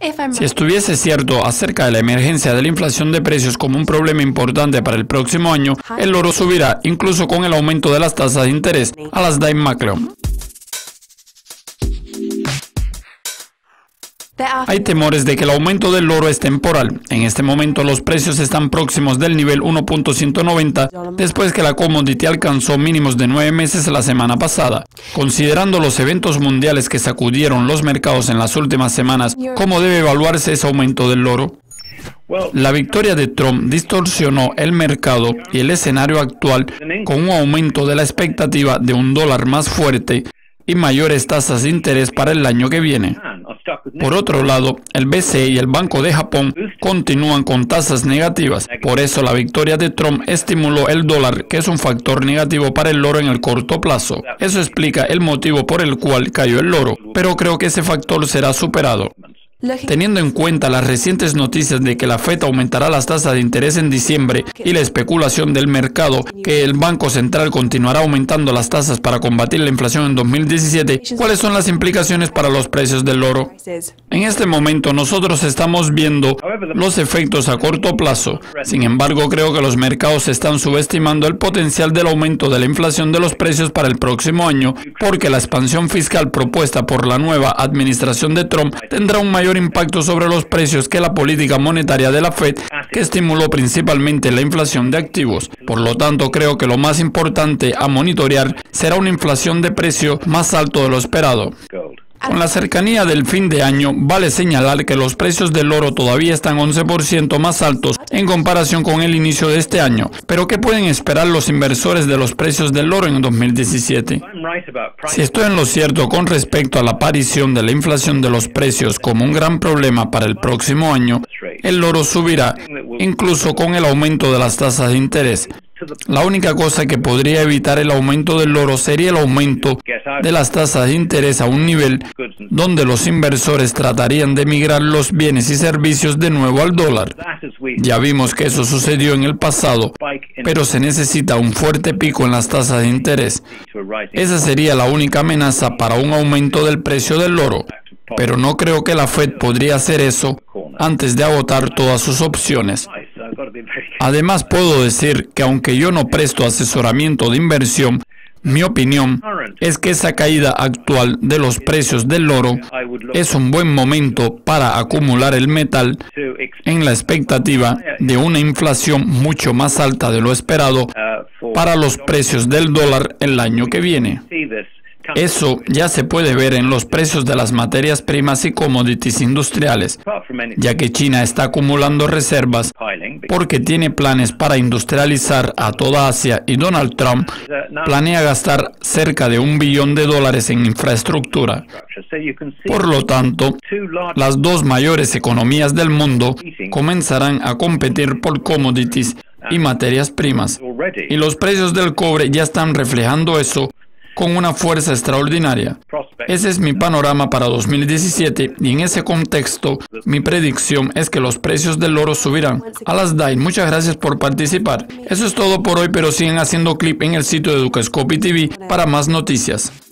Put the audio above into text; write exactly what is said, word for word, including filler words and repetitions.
Si estuviese cierto acerca de la emergencia de la inflación de precios como un problema importante para el próximo año, el oro subirá, incluso con el aumento de las tasas de interés. Alasdair MacLeod. Hay temores de que el aumento del oro es temporal. En este momento los precios están próximos del nivel uno punto ciento noventa después que la commodity alcanzó mínimos de nueve meses la semana pasada. Considerando los eventos mundiales que sacudieron los mercados en las últimas semanas, ¿cómo debe evaluarse ese aumento del oro? La victoria de Trump distorsionó el mercado y el escenario actual con un aumento de la expectativa de un dólar más fuerte y mayores tasas de interés para el año que viene. Por otro lado, el B C E y el Banco de Japón continúan con tasas negativas. Por eso la victoria de Trump estimuló el dólar, que es un factor negativo para el oro en el corto plazo. Eso explica el motivo por el cual cayó el oro, pero creo que ese factor será superado. Teniendo en cuenta las recientes noticias de que la Fed aumentará las tasas de interés en diciembre y la especulación del mercado que el Banco Central continuará aumentando las tasas para combatir la inflación en dos mil diecisiete, ¿cuáles son las implicaciones para los precios del oro? En este momento nosotros estamos viendo los efectos a corto plazo. Sin embargo, creo que los mercados están subestimando el potencial del aumento de la inflación de los precios para el próximo año, porque la expansión fiscal propuesta por la nueva administración de Trump tendrá un mayor impacto sobre los precios que la política monetaria de la Fed, que estimuló principalmente la inflación de activos. Por lo tanto, creo que lo más importante a monitorear será una inflación de precio más alto de lo esperado. Con la cercanía del fin de año, vale señalar que los precios del oro todavía están once por ciento más altos en comparación con el inicio de este año. Pero ¿qué pueden esperar los inversores de los precios del oro en dos mil diecisiete? Si estoy en lo cierto con respecto a la aparición de la inflación de los precios como un gran problema para el próximo año, el oro subirá, incluso con el aumento de las tasas de interés. La única cosa que podría evitar el aumento del oro sería el aumento de las tasas de interés a un nivel donde los inversores tratarían de migrar los bienes y servicios de nuevo al dólar. Ya vimos que eso sucedió en el pasado, pero se necesita un fuerte pico en las tasas de interés. Esa sería la única amenaza para un aumento del precio del oro, pero no creo que la Fed podría hacer eso antes de agotar todas sus opciones. Además, puedo decir que aunque yo no presto asesoramiento de inversión, mi opinión es que esa caída actual de los precios del oro es un buen momento para acumular el metal en la expectativa de una inflación mucho más alta de lo esperado para los precios del dólar el año que viene. Eso ya se puede ver en los precios de las materias primas y commodities industriales, ya que China está acumulando reservas porque tiene planes para industrializar a toda Asia y Donald Trump planea gastar cerca de un billón de dólares en infraestructura. Por lo tanto, las dos mayores economías del mundo comenzarán a competir por commodities y materias primas, y los precios del cobre ya están reflejando eso con una fuerza extraordinaria. Ese es mi panorama para dos mil diecisiete y en ese contexto mi predicción es que los precios del oro subirán. Alasdair, muchas gracias por participar. Eso es todo por hoy, pero siguen haciendo clip en el sitio de Dukascopy T V para más noticias.